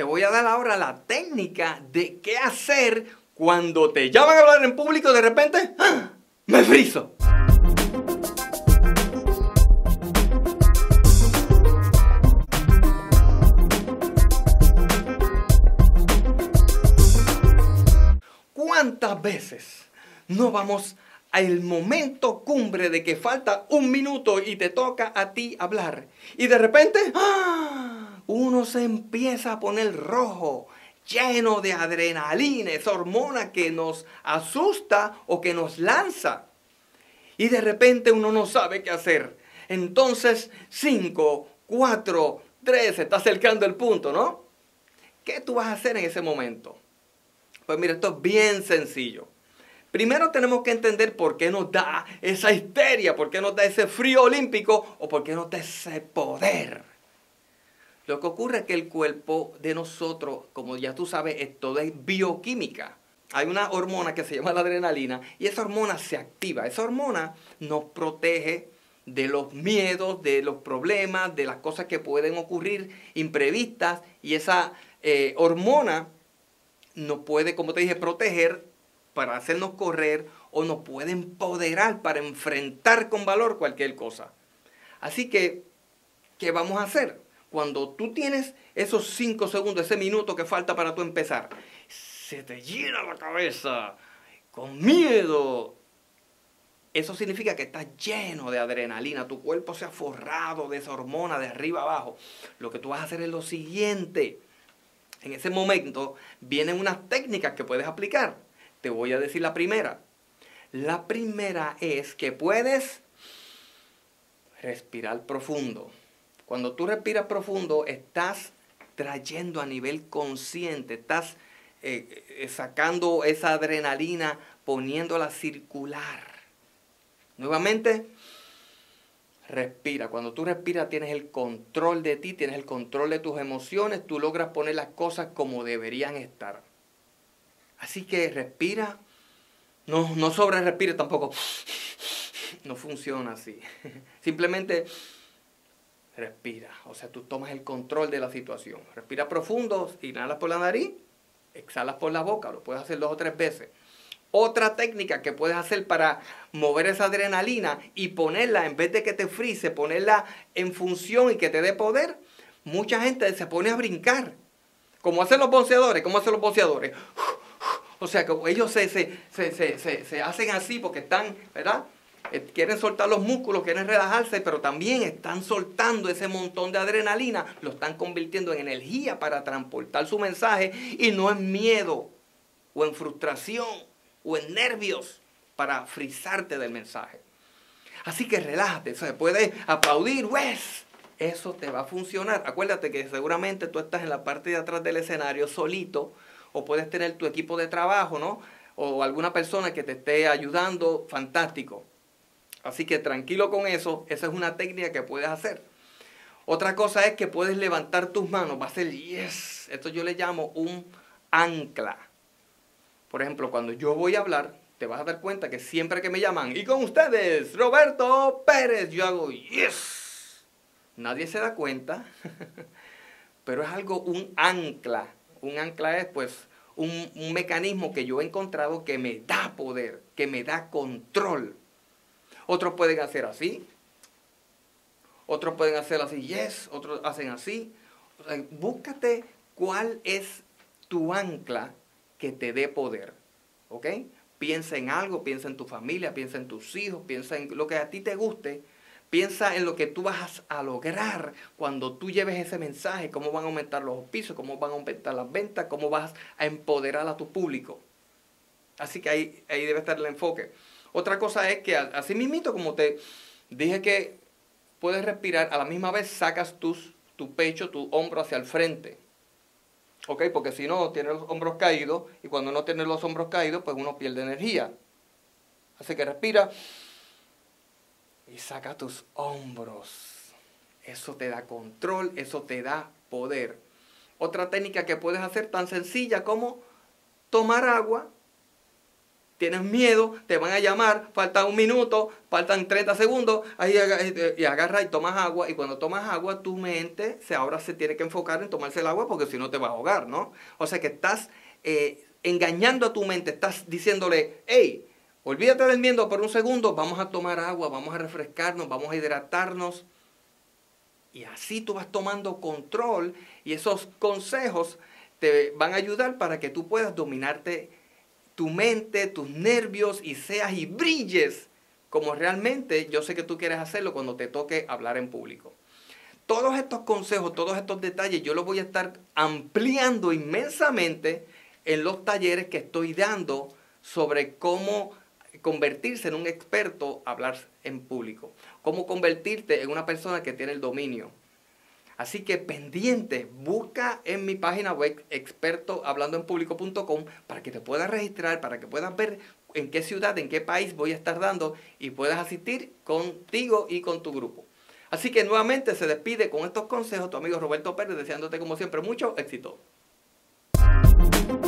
te voy a dar ahora la técnica de qué hacer cuando te llaman a hablar en público y de repente ¡ah! Me friso. ¿Cuántas veces no vamos al momento cumbre de que falta un minuto y te toca a ti hablar? Y de repente ¡ah! Uno se empieza a poner rojo, lleno de adrenalina, esa hormona que nos asusta o que nos lanza. Y de repente uno no sabe qué hacer. Entonces 5, 4, 3, se está acercando el punto, ¿no? ¿Qué tú vas a hacer en ese momento? Pues mira, esto es bien sencillo. Primero tenemos que entender por qué nos da esa histeria, por qué nos da ese frío olímpico o por qué nos da ese poder. Lo que ocurre es que el cuerpo de nosotros, como ya tú sabes, esto es bioquímica. Hay una hormona que se llama la adrenalina y esa hormona se activa. Esa hormona nos protege de los miedos, de los problemas, de las cosas que pueden ocurrir imprevistas. Y esa hormona nos puede, como te dije, proteger para hacernos correr o nos puede empoderar para enfrentar con valor cualquier cosa. Así que, ¿qué vamos a hacer? Cuando tú tienes esos 5 segundos, ese minuto que falta para tú empezar, se te llena la cabeza con miedo. Eso significa que estás lleno de adrenalina, tu cuerpo se ha forrado de esa hormona de arriba abajo. Lo que tú vas a hacer es lo siguiente. En ese momento vienen unas técnicas que puedes aplicar. Te voy a decir la primera. La primera es que puedes respirar profundo. Cuando tú respiras profundo, estás trayendo a nivel consciente, estás sacando esa adrenalina, poniéndola a circular. Nuevamente, respira. Cuando tú respiras tienes el control de ti, tienes el control de tus emociones, tú logras poner las cosas como deberían estar. Así que respira, no sobre respire tampoco, no funciona así. Simplemente respira, o sea, tú tomas el control de la situación. Respira profundo, inhalas por la nariz, exhalas por la boca, lo puedes hacer 2 o 3 veces. Otra técnica que puedes hacer para mover esa adrenalina y ponerla, en vez de que te frise, ponerla en función y que te dé poder, mucha gente se pone a brincar. Como hacen los boxeadores, O sea, que ellos se hacen así porque están, ¿verdad? Quieren soltar los músculos, quieren relajarse, pero también están soltando ese montón de adrenalina, lo están convirtiendo en energía para transportar su mensaje y no en miedo o en frustración o en nervios para frizarte del mensaje. Así que relájate, se puede aplaudir, pues eso te va a funcionar. Acuérdate que seguramente tú estás en la parte de atrás del escenario solito o puedes tener tu equipo de trabajo, ¿no? O alguna persona que te esté ayudando, fantástico. Así que tranquilo con eso, esa es una técnica que puedes hacer. Otra cosa es que puedes levantar tus manos, va a ser yes. Esto yo le llamo un ancla. Por ejemplo, cuando yo voy a hablar, te vas a dar cuenta que siempre que me llaman, y con ustedes, Roberto Pérez, yo hago yes. Nadie se da cuenta, pero es algo, un ancla. Un ancla es pues un mecanismo que yo he encontrado que me da poder, que me da control. Otros pueden hacer así, otros pueden hacer así, yes, otros hacen así. O sea, búscate cuál es tu ancla que te dé poder, ¿ok? Piensa en algo, piensa en tu familia, piensa en tus hijos, piensa en lo que a ti te guste, piensa en lo que tú vas a lograr cuando tú lleves ese mensaje, cómo van a aumentar los auspicios, cómo van a aumentar las ventas, cómo vas a empoderar a tu público. Así que ahí debe estar el enfoque. Otra cosa es que así mismito, como te dije que puedes respirar, a la misma vez sacas tu pecho, tu hombro hacia el frente. ¿Ok? Porque si no, tienes los hombros caídos y cuando no tienes los hombros caídos, pues uno pierde energía. Así que respira y saca tus hombros. Eso te da control, eso te da poder. Otra técnica que puedes hacer tan sencilla como tomar agua, tienes miedo, te van a llamar, falta 1 minuto, faltan 30 segundos, ahí y agarra y tomas agua, y cuando tomas agua tu mente ahora se tiene que enfocar en tomarse el agua porque si no te vas a ahogar, ¿no? O sea que estás engañando a tu mente, estás diciéndole, hey, olvídate del miedo por 1 segundo, vamos a tomar agua, vamos a refrescarnos, vamos a hidratarnos. Y así tú vas tomando control y esos consejos te van a ayudar para que tú puedas dominarte tu mente, tus nervios y seas y brilles como realmente yo sé que tú quieres hacerlo cuando te toque hablar en público. Todos estos consejos, todos estos detalles yo los voy a estar ampliando inmensamente en los talleres que estoy dando sobre cómo convertirse en un experto a hablar en público. Cómo convertirte en una persona que tiene el dominio. Así que pendiente, busca en mi página web expertohablandoenpublico.com para que te puedas registrar, para que puedas ver en qué ciudad, en qué país voy a estar dando y puedas asistir contigo y con tu grupo. Así que nuevamente se despide con estos consejos tu amigo Roberto Pérez, deseándote como siempre mucho éxito.